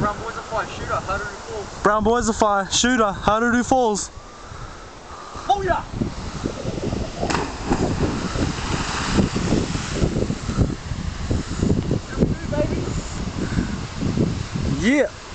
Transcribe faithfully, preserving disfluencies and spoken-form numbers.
Brownboys are fire shooter, Haruru Falls. Brownboys are fire shooter, Haruru Falls. Oh yeah! Yeah.